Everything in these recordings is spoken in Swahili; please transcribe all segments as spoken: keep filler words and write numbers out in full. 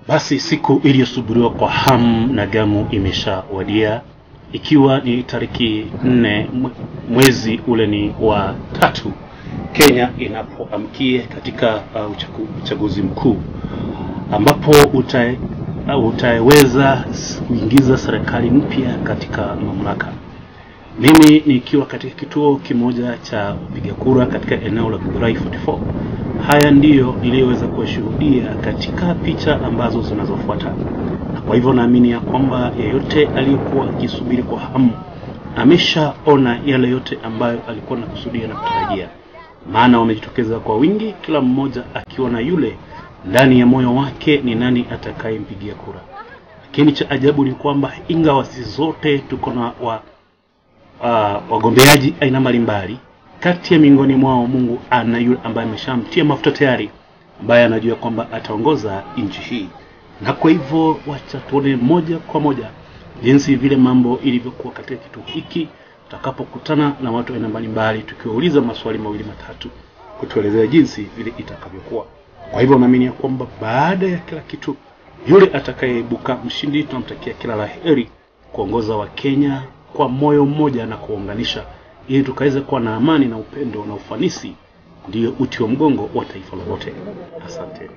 Basi siku iliyosubiriwa kwa hamu na gamu imeshawadia, ikiwa ni tariki nne mwezi ule ni wa tatu, Kenya inapoamkia katika uh, uchaguzi mkuu ambapo uta, uh, utaweza kuingiza serikali mpya katika mamlaka. Mimi nikiwa katika kituo kimoja cha kupiga kura katika eneo la Githurai arobaini na nne. Haya ndiyo niliyoweza kushuhudia katika picha ambazo zinazofuata. Na kwa hivyo naamini ya kwamba yeyote aliyokuwa akisubiri kwa hamu ameshaona yale yote ambayo alikuwa anakusudia na kutarajia. Maana wamejitokeza kwa wingi, kila mmoja akiona yule ndani ya moyo wake ni nani atakayempigia kura. Lakini cha ajabu ni kwamba ingawa sisi zote tuko na wa Uh, wagombeaji aina mbalimbali, kati ya miongoni mwao Mungu ana yule ambaye ameshamtia mafuta tayari, ambaye anajua kwamba ataongoza nchi hii. Na kwa hivyo wacha tuone moja kwa moja jinsi vile mambo ilivyokuwa katika kitu hiki, tutakapokutana na watu aina mbalimbali tukiwauliza maswali mawili matatu kutuelezea jinsi vile itakavyokuwa. Kwa hivyo naamini kwamba baada ya kila kitu, yule atakayeibuka mshindi tunamtakia kila laheri kuongoza wa Kenya kwa moyo mmoja na kuunganisha, ili tukaweze kuwa na amani na upendo na ufanisi, ndio uti wa mgongo wa taifa lote. Asante.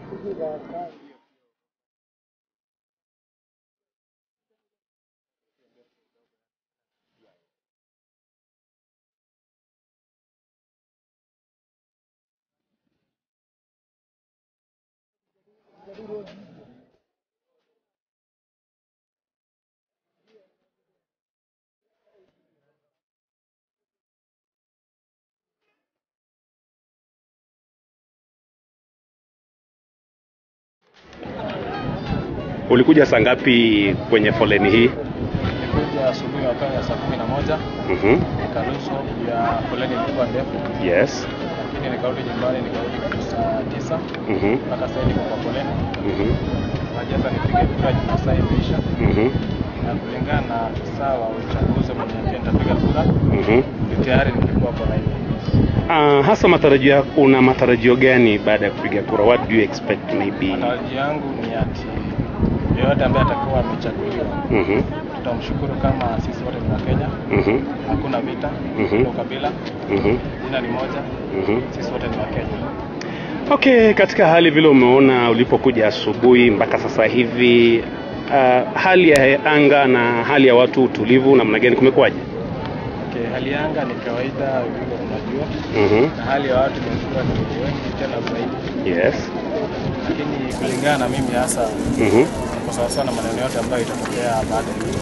Ulikuja saa ngapi kwenye foleni hii? Nilikuja asubuhi mapema saa kumi na moja. Mhm. Nikaruhusu ya foleni ilikuwa ndefu. Yes. Lakini nikarudi nyumbani nikarudi kwa saa tisa. Mhm. Mpaka sasa niko kwa foleni. Mhm. Najaza nipige kura kwa saa imeisha. Mhm. Na kulingana na saa wa uchaguzi mwenye nitapiga kura. Mhm. Tayari nilikuwa kwa line. Ah, uh, hasa matarajio yako, una matarajio gani baada ya kupiga kura? What do you expect maybe? Matarajio yangu ni ati yeyote ambaye atakuwa amechaguliwa, Mhm, tutamshukuru kama sisi wote ni wa Kenya. Mhm. Hakuna vita, Mhm. kwa kabila. Mhm. Jina ni moja. Mhm. Sisi wote ni wa Kenya. Okay, katika hali vile umeona ulipokuja asubuhi mpaka sasa hivi, uh, hali ya anga na hali ya watu utulivu namna gani, kumekuwaje? Okay, hali ya anga ni kawaida vile unajua. Mhm. Na hali ya watu ni ni wengi tena zaidi. Yes. Lakini kulingana na mimi hasa, Mhm. kwa sababu sana maneno yote ambayo itatokea baada ya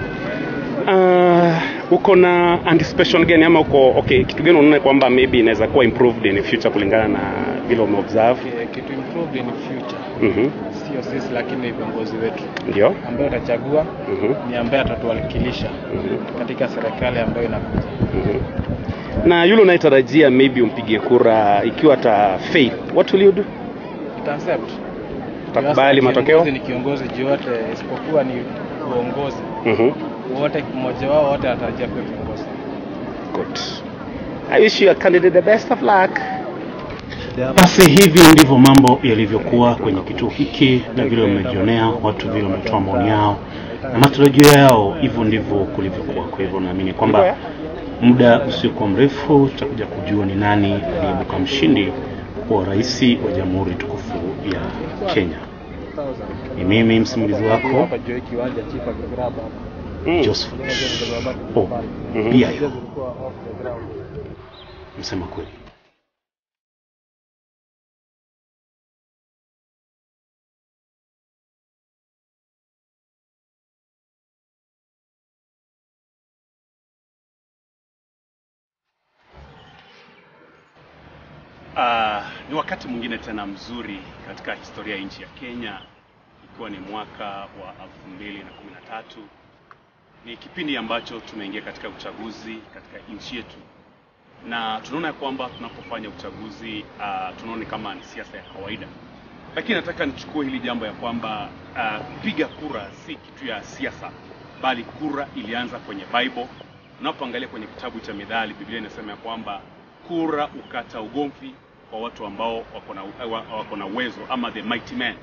Uh, uko na anticipation gani ama uko okay, kitu gani unaona kwamba maybe inaweza kuwa improved in the future kulingana na vile umeobserve? Okay, kitu improved in future. Mhm. Sio sisi lakini viongozi wetu. Ndio. Ambaye atachagua Mhm. ni ambaye atatuwakilisha Mhm. katika serikali ambayo inakuja. Mhm. Na yule unayetarajia maybe umpigie kura ikiwa ata fail, what will you do? Ita accept. Utakubali matokeo? Ni kiongozi yote isipokuwa ni uongozi. Mhm. Wote mmoja wao wote atarajia kuwa kiongozi. Good. I wish you a candidate the best of luck. Basi hivi ndivyo mambo yalivyokuwa kwenye kituo hiki, na vile umejionea watu vile wametoa maoni yao na matarajio yao, hivyo ndivyo kulivyokuwa. Kwa hivyo naamini kwamba muda usiokuwa mrefu tutakuja kujua ni nani aliyeibuka mshindi kwa rais wa Jamhuri tukufu ya Kenya. Ni mimi msimulizi wako hapa Joy Kiwanja Chief Agraba. Mm. Joseph. Oh, pia hiyo. Msema kweli. Uh, ni wakati mwingine tena mzuri katika historia ya nchi ya Kenya, ikiwa ni mwaka wa elfu mbili na kumi na tatu. Ni kipindi ambacho tumeingia katika uchaguzi katika nchi yetu, na tunaona kwamba tunapofanya uchaguzi uh, tunaona kama ni siasa ya kawaida. Lakini nataka nichukue hili jambo ya kwamba uh, kupiga kura si kitu ya siasa, bali kura ilianza kwenye Bible. Unapoangalia kwenye kitabu cha Mithali, Biblia inasema ya kwamba kura ukata ugomvi kwa watu ambao wako na wako na uwezo, ama the mighty men.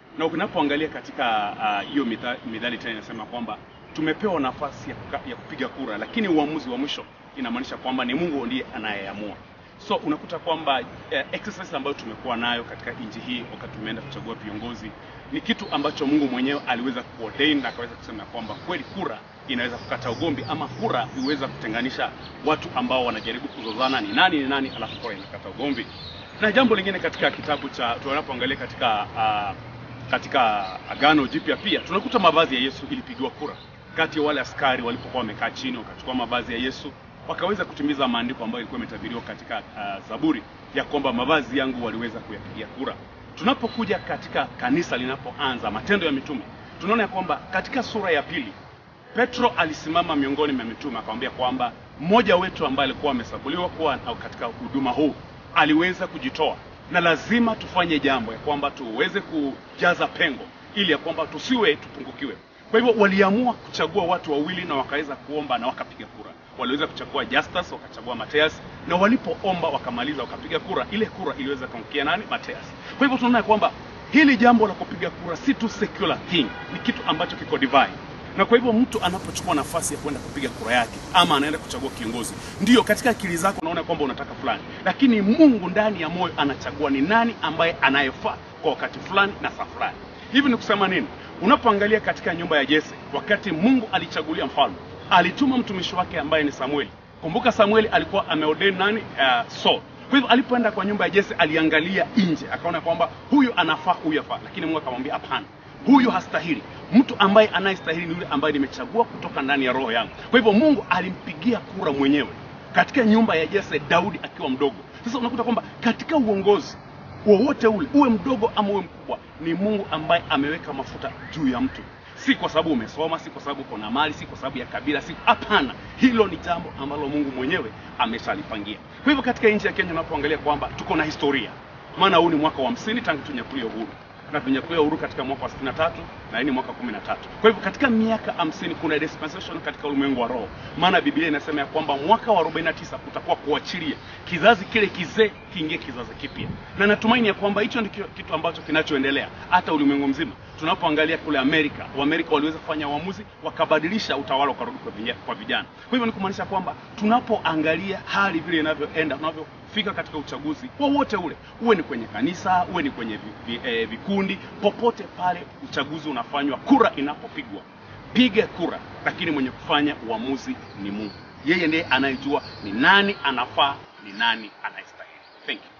Na unapoangalia katika hiyo uh, mithali tena inasema kwamba tumepewa nafasi ya, kuka, ya kupiga kura, lakini uamuzi wa mwisho inamaanisha kwamba ni Mungu ndiye anayeamua. So unakuta kwamba uh, exercise ambayo tumekuwa nayo katika nchi hii wakati tumeenda kuchagua viongozi ni kitu ambacho Mungu mwenyewe aliweza kuordain na akaweza kusema kwamba kweli kura inaweza kukata ugomvi, ama kura iweza kutenganisha watu ambao wanajaribu kuzozana ni nani ni nani, alafu kura inakata ugomvi. Na jambo lingine katika kitabu cha tunapoangalia katika uh, katika Agano Jipya pia tunakuta mavazi ya Yesu ilipigiwa kura. Kati ya wale askari walipokuwa wamekaa chini wakachukua mavazi ya Yesu, wakaweza kutimiza maandiko ambayo ilikuwa imetabiriwa katika uh, Zaburi ya kwamba mavazi yangu waliweza kuyapigia kura. Tunapokuja katika kanisa linapoanza Matendo ya Mitume, tunaona ya kwamba katika sura ya pili Petro alisimama miongoni mwa mitume akamwambia kwamba mmoja wetu ambaye alikuwa amesabuliwa kuwa katika huduma huu aliweza kujitoa, na lazima tufanye jambo ya kwamba tuweze kujaza pengo ili ya kwamba tusiwe tupungukiwe. Kwa hivyo waliamua kuchagua watu wawili na wakaweza kuomba na wakapiga kura. Waliweza kuchagua Justus, wakachagua Mateus, na walipoomba wakamaliza wakapiga kura, ile kura iliweza kumkia nani? Mateus. Kwa hivyo tunaona kwamba hili jambo la kupiga kura si tu secular thing, ni kitu ambacho kiko divine. Na kwa hivyo mtu anapochukua nafasi ya kwenda kupiga kura yake ama anaenda kuchagua kiongozi, ndio katika akili zako unaona kwamba unataka fulani, lakini Mungu ndani ya moyo anachagua ni nani ambaye anayefaa kwa wakati fulani na saa fulani. Hivi ni kusema nini? Unapoangalia katika nyumba ya Jesse, wakati Mungu alichagulia mfalme, alituma mtumishi wake ambaye ni Samueli. Kumbuka Samueli alikuwa ameordain nani? Uh, Saul. Kwa hivyo alipoenda kwa nyumba ya Jesse aliangalia nje, akaona kwamba huyu anafaa, huyu afaa, lakini Mungu akamwambia hapana, huyu hastahili. Mtu ambaye anayestahili ni yule ambaye nimechagua kutoka ndani ya roho yangu. Kwa hivyo Mungu alimpigia kura mwenyewe katika nyumba ya Jesse, Daudi akiwa mdogo. Sasa unakuta kwamba katika uongozi wowote ule, uwe mdogo ama uwe mkubwa, ni Mungu ambaye ameweka mafuta juu ya mtu. Si kwa sababu umesoma, si kwa sababu uko na mali, si kwa sababu ya kabila, si hapana. Hilo ni jambo ambalo Mungu mwenyewe ameshalipangia. Kwa hivyo katika nchi ya Kenya unapoangalia kwamba tuko na historia, maana huu ni mwaka wa hamsini tangu tunyakulie uhuru. Na tunyakulia uhuru katika mwaka wa sitini na tatu na hii ni mwaka kumi na tatu. Kwa hivyo katika miaka hamsini kuna dispensation katika ulimwengu wa roho. Maana Biblia inasema ya kwamba mwaka wa arobaini na tisa kutakuwa kuachilia kizazi kile kizee kiingie kizazi kipya. Na natumaini ya kwamba hicho ndio kitu ambacho kinachoendelea hata ulimwengu mzima. Tunapoangalia kule Amerika, Waamerika waliweza kufanya uamuzi wakabadilisha utawala ukarudi kwa vijana. Kwa hivyo ni kumaanisha kwamba tunapoangalia hali vile inavyoenda, tunavyofika katika uchaguzi wowote ule, uwe ni kwenye kanisa, uwe ni kwenye vikundi, popote pale uchaguzi unafanywa, kura inapopigwa, piga kura, lakini mwenye kufanya uamuzi ni Mungu. Yeye ndiye anayejua ni nani anafaa, ni nani anayestahili. Thank you.